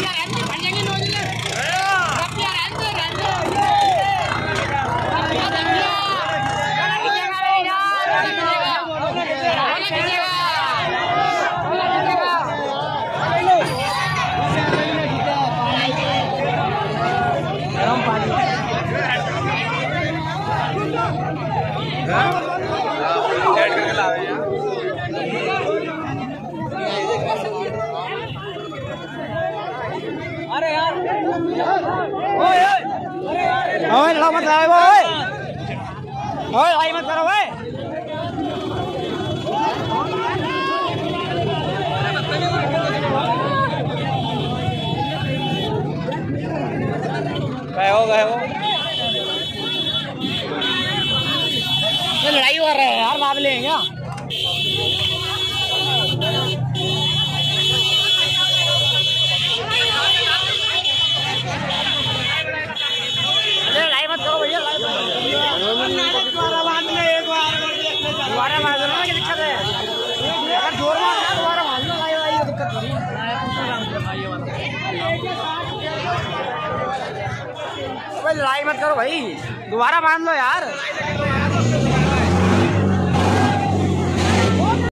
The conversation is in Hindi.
अरे यार ओए लड़ाई मत करो ओए लड़ाई मत करो ओए गए हो ये लड़ाई कर रहे हैं यार बात लेंगे क्या लड़ाई मत करो भैया दोबारा मार दो ना क्या दिक्कत है अगर जोर मारना दोबारा मार लो लड़ाई दिक्कत नहीं लड़ाई मत करो भाई दोबारा मान लो यार।